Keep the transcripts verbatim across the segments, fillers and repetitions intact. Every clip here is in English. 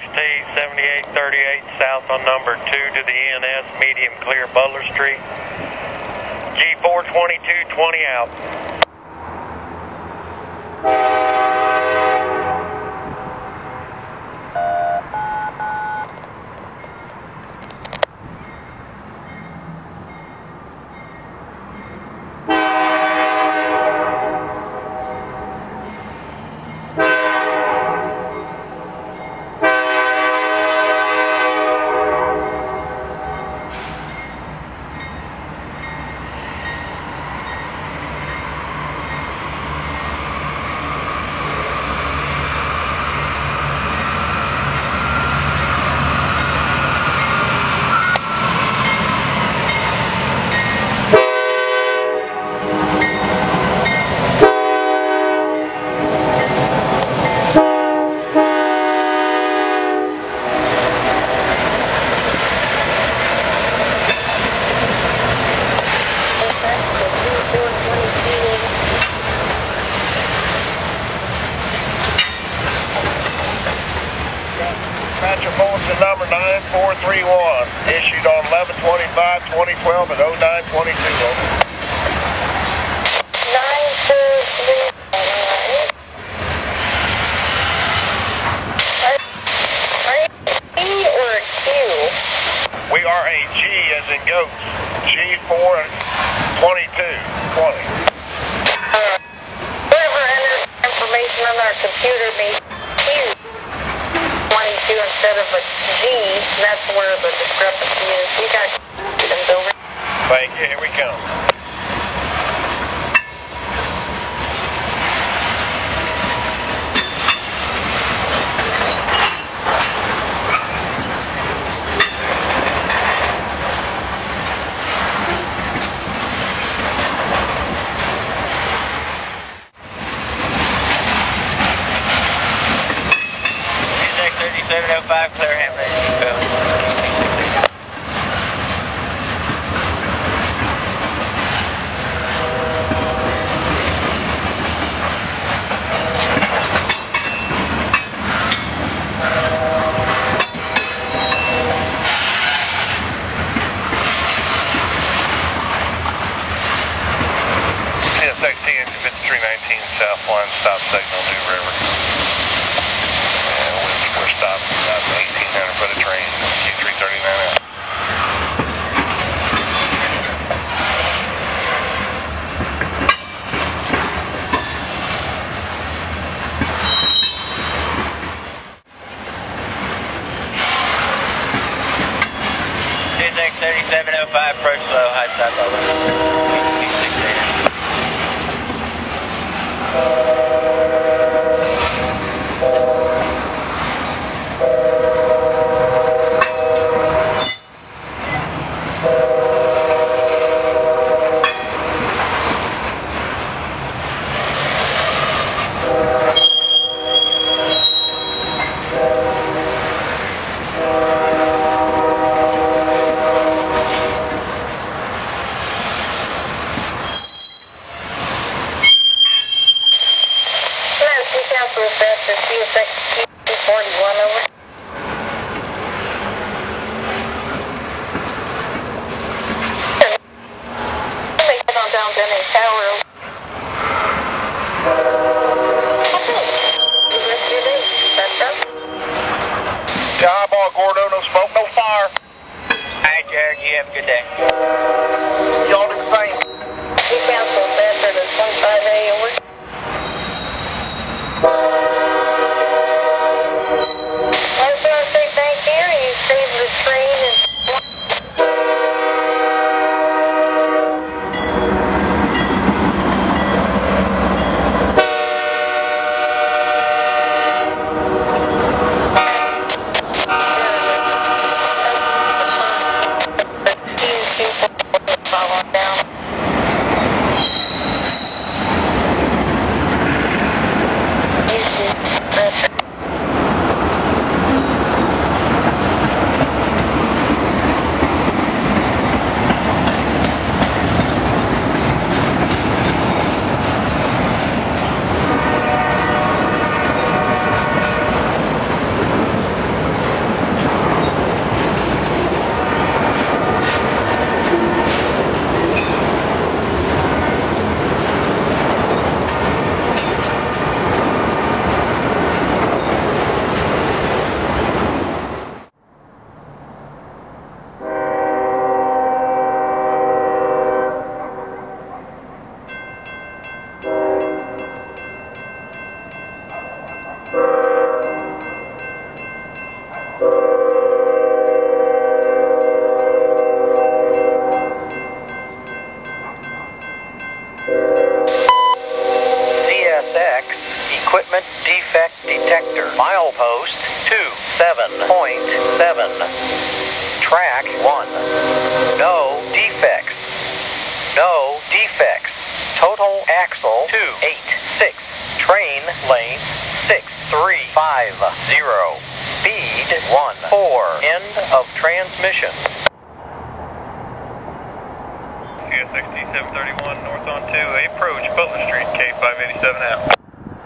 T seventy-eight thirty-eight south on number two to the E N S, medium clear Butler Street. G four twenty-two twenty out. Metropolitan number nine four three one, issued on eleven twenty-five twenty twelve at oh nine twenty-two. Over. nine four three one. Are you G or Q? We are a G as in goats. G four twenty-two twenty. Uh, whoever enters information on our computer may Q twenty-two instead of a G. That's where the discrepancy is. You got questions over. Thank you. Here we come. thirty-seven oh five, clear Hamlet, Q sixteen, fifty-three nineteen, south line, stop signal, New River. And we're stopped about eighteen hundred foot of train, Q three thirty-nine out. thirty-seven oh five, approach slow, high stop over. Q two sixty-eight. Q forty-one over. They head on down Denning Tower. Yeah, eyeball Gordo, no smoke, no fire. Alright, Jared, you have a good day. Y'all do the same. He canceled Bedford at twenty-five A over. I just want to say thank you. You saved the train and Q two C S X Equipment Defect Detector. Milepost two seven point seven. Track one. No defects. No defects. Total axle two eight six. Train length six three five zero. Speed one four. End of transmission. C S X T seven thirty-one, north on two, approach Butler Street, K five eighty-seven out.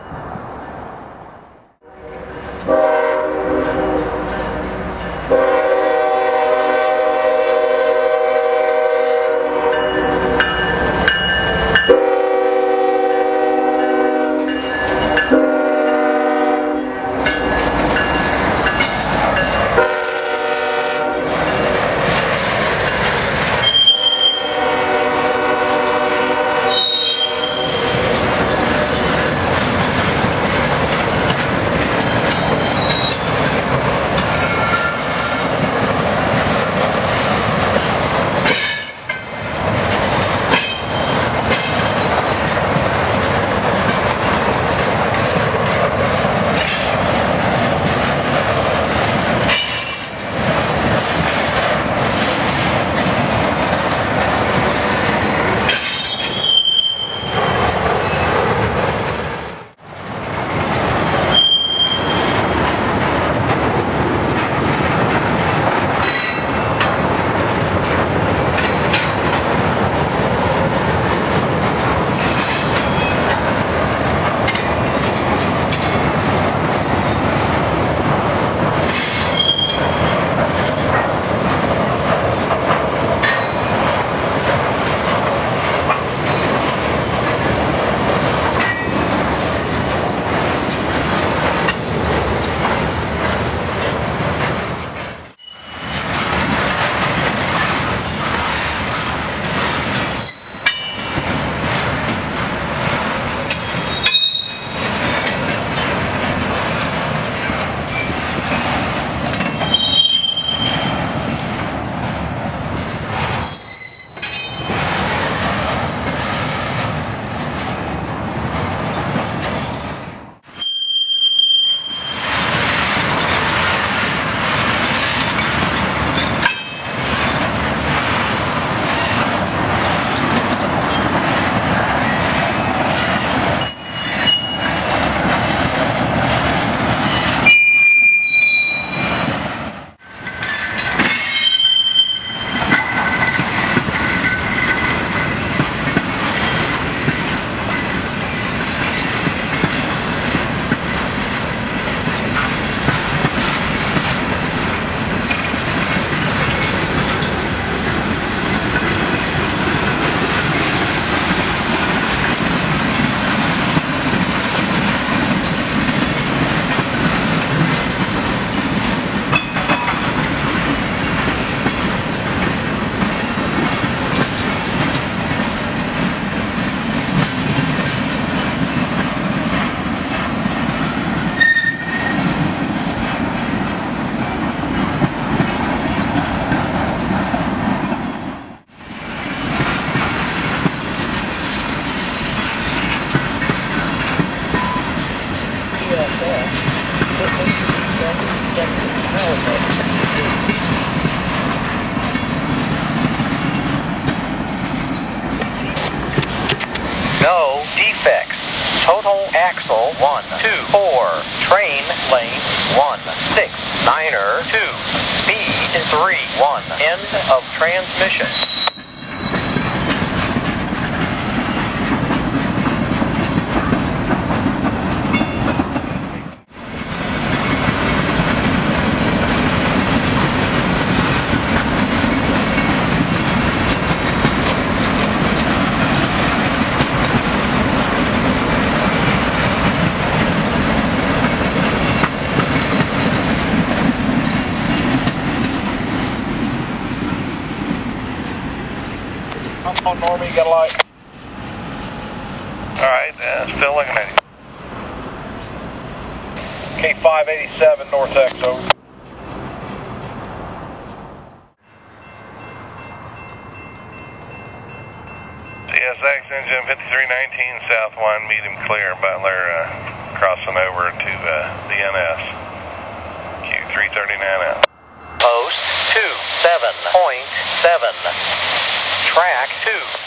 No defects. Total axle one two four. Train length one six niner two. Speed three one. End of transmission. On Normie, you got a light? Alright, uh, still looking at you. K five eighty-seven, North X, over. C S X engine seven fifty-three nineteen South one, medium clear, Butler, uh, crossing over to uh, the N S. Q three thirty-nine out. Post two seven point seven. Track two.